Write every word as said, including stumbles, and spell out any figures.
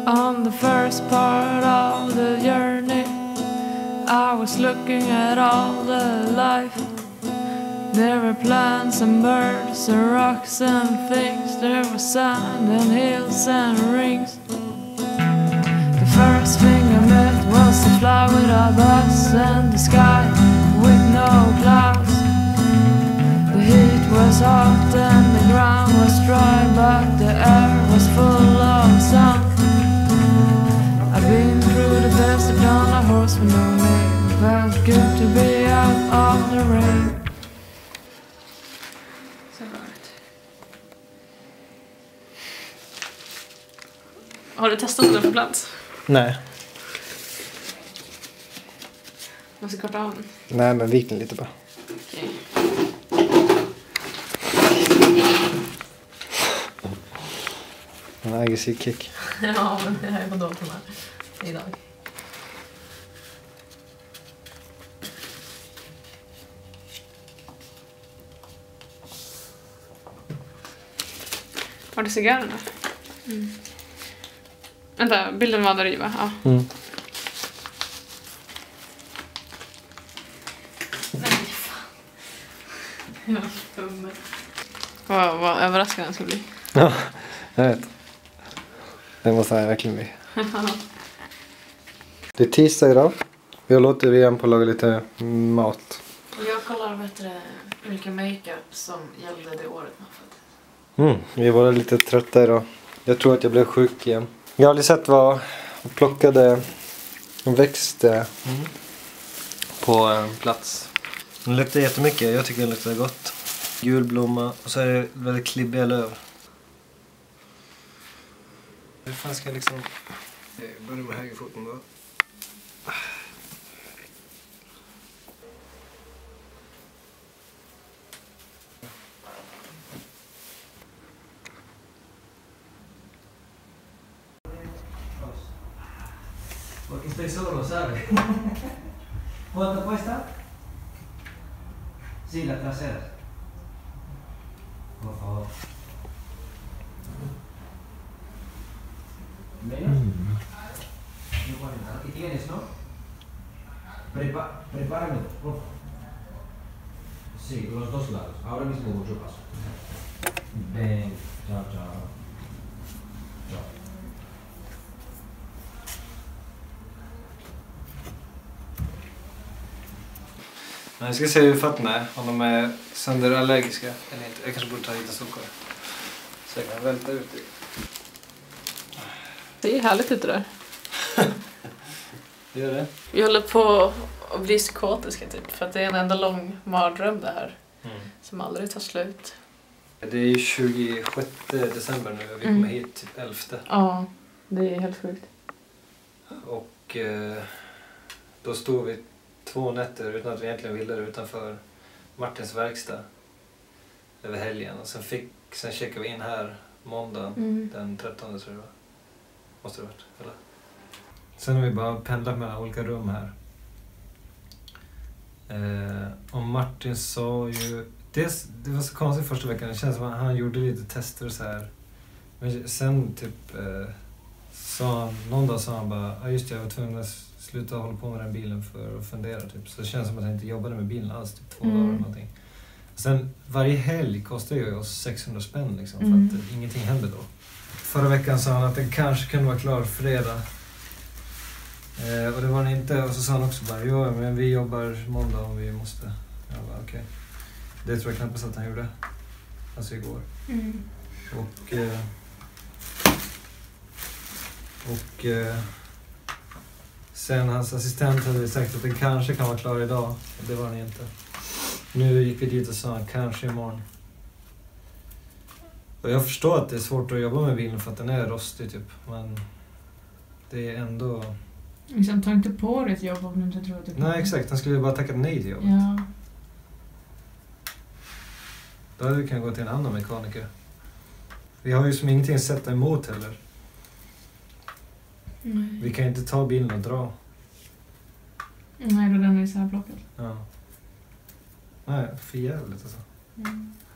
On the first part of the journey, I was looking at all the life. There were plants and birds and rocks and things. There was sand and hills and rings. The first thing I met was a fly with a bus and the sky with no clouds. The heat was hot and the ground was dry, but the air was full of sun. I've been through the desert on a horse with no name. Felt good to be out of the rain. Har du testat den på plats? Nej. Måste korta av den. Nej, men vik den lite bara. Okej. En aggressiv kick. Ja, men jag är på dåligt humör idag. Har du cigarrerna? Mm. Vänta, bilden var där i, va? Ja. Mm. Nej, fan. Jag var dum. Vad, vad överraskande den ska bli. Ja, jag vet. Det måste jag verkligen bli. Det är tisdag idag. Jag låter igen på att laga lite mat. Jag kollar bättre vilken makeup som gällde det året man föddes. Mm, vi var lite trötta idag. Jag tror att jag blev sjuk igen. Jag har aldrig sett vad jag plockade en växt mm. på en plats. Den luktar jättemycket. Jag tycker den luktar gott. Gul blomma och så är det väldigt klibbiga löv. Hur fan ska jag liksom... Jag börjar med högerfoten då. Porque estoy solo, ¿sabes? ¿Cuánto cuesta? Sí, la trasera. Por favor. ¿Menos? Mm. Aquí tienes, ¿no? Prepa prepárame, por favor. Sí, los dos lados. Ahora mismo yo paso. Ven, chao, chao. Chao. Jag ska se hur fötterna är, om de är sönderallergiska eller inte. Jag kanske borde ta hit en solkår. Så jag kan välta ut det. Det är härligt ute där. Det gör det. Jag håller på att bli psykotisk typ, för att det är en enda lång mardröm det här. Mm. Som aldrig tar slut. Det är ju tjugosjätte december nu och vi kommer mm. hit typ elfte. Ja, det är helt sjukt. Och eh, då stod vi två nätter utan att vi egentligen ville det utanför Martins verkstad över helgen. Och sen, fick, sen checkade vi in här måndag mm. den trettonde tror jag det var. Måste det varit, eller? Sen har vi bara pendlat mellan olika rum här. Eh, och Martin sa ju... Det, det var så konstigt första veckan. Det känns som att han gjorde lite tester så här. Men sen typ... Eh, sa han, någon dag sa han bara... Ja just det, jag var tvungen att sluta hålla på med den bilen för att fundera. Typ. Så det känns som att han inte jobbade med bilen alls. Typ två mm. dagar eller någonting. Sen varje helg kostar ju oss sexhundra spänn liksom. För mm. att ingenting händer då. Förra veckan sa han att den kanske kunde vara klar fredag. Eh, och det var den inte. Och så sa han också bara, ja men vi jobbar måndag om vi måste. Jag bara okej. Okay. Det tror jag knappast att han gjorde. Alltså igår. Mm. Och... Eh, och... Eh, sen hans assistent hade sagt att den kanske kan vara klar idag. Det var den inte. Nu gick vi dit och sa kanske imorgon. Och jag förstår att det är svårt att jobba med bilen för att den är rostig typ. Men det är ändå... Liksom, ta inte på dig ett jobb om du inte tror att det kan. Nej exakt, han skulle bara tacka nej till jobbet. Ja. Då hade vi kunnat gå till en annan mekaniker. Vi har ju som ingenting att sätta emot heller. Nej. Vi kan inte ta bilen och dra. Nej, då den är så här blockad. Ja. Nej, för jävligt alltså. Mm.